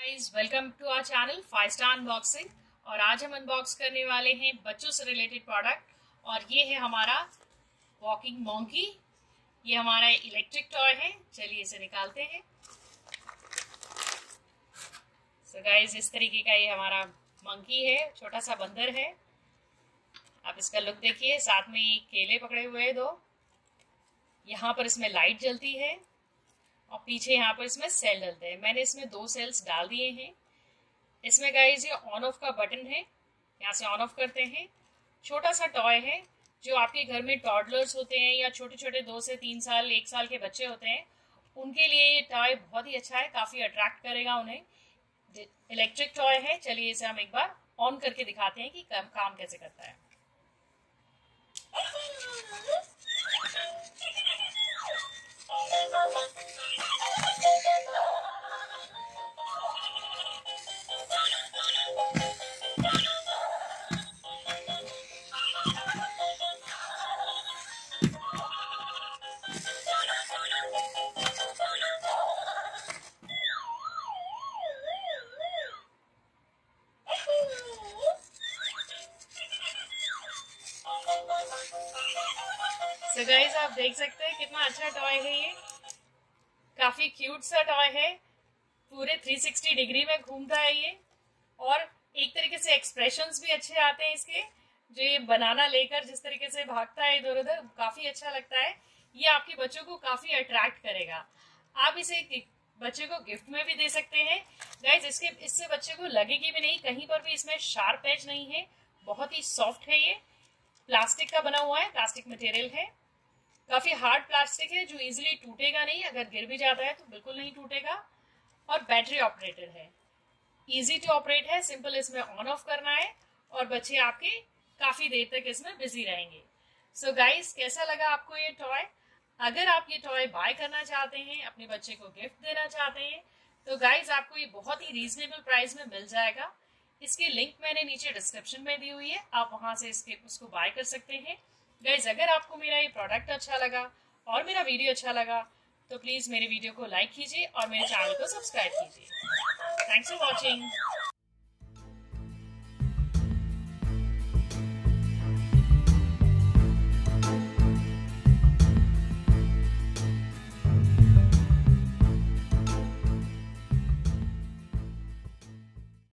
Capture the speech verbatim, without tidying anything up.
Guys, welcome to our channel five star unboxing. और आज हम अनबॉक्स करने वाले हैं बच्चों से रिलेटेड प्रोडक्ट। और ये है हमारा वॉकिंग मंकी। ये हमारा इलेक्ट्रिक टॉय है। चलिए इसे निकालते हैं। सो so गाइस, इस तरीके का ये हमारा मंकी है, छोटा सा बंदर है। आप इसका लुक देखिए। साथ में ये केले पकड़े हुए हैं दो। यहाँ पर इसमें लाइट जलती है और पीछे यहाँ पर इसमें सेल डलते हैं। मैंने इसमें दो सेल्स डाल दिए हैं। इसमें गाइस ये ऑन ऑफ का बटन है, यहाँ से ऑन ऑफ करते हैं। छोटा सा टॉय है। जो आपके घर में टॉडलर्स होते हैं या छोटे छोटे दो से तीन साल एक साल के बच्चे होते हैं, उनके लिए ये टॉय बहुत ही अच्छा है, काफी अट्रैक्ट करेगा उन्हें। इलेक्ट्रिक टॉय है। चलिए इसे हम एक बार ऑन करके दिखाते हैं कि काम, काम कैसे करता है। So guys, आप देख सकते हैं कितना अच्छा टॉय है ये। काफी क्यूट सा टॉय है। पूरे थ्री सिक्सटी डिग्री में घूमता है ये। और एक तरीके से एक्सप्रेशंस भी अच्छे आते हैं इसके। जो ये बनाना लेकर जिस तरीके से भागता है इधर उधर, काफी अच्छा लगता है। ये आपके बच्चों को काफी अट्रैक्ट करेगा। आप इसे बच्चे को गिफ्ट में भी दे सकते हैं। गाइज, इसके इससे बच्चे को लगेगी भी नहीं, कहीं पर भी इसमें शार्प एज नहीं है। बहुत ही सॉफ्ट है ये। प्लास्टिक का बना हुआ है, प्लास्टिक मटेरियल है। काफी हार्ड प्लास्टिक है जो इजीली टूटेगा नहीं। अगर गिर भी जाता है तो बिल्कुल नहीं टूटेगा। और बैटरी ऑपरेटेड है। इजी टू ऑपरेट है। सिंपल इसमें ऑन ऑफ करना है और बच्चे आपके काफी देर तक इसमें बिजी रहेंगे। सो so गाइस, कैसा लगा आपको ये टॉय? अगर आप ये टॉय बाय करना चाहते हैं, अपने बच्चे को गिफ्ट देना चाहते हैं, तो गाइस आपको ये बहुत ही रीजनेबल प्राइस में मिल जाएगा। इसकी लिंक मैंने नीचे डिस्क्रिप्शन में दी हुई है, आप वहां से इसके उसको बाय कर सकते हैं। गाइज, अगर आपको मेरा ये प्रोडक्ट अच्छा लगा और मेरा वीडियो अच्छा लगा तो प्लीज मेरे वीडियो को लाइक कीजिए और मेरे चैनल को सब्सक्राइब कीजिए। Thanks for watching.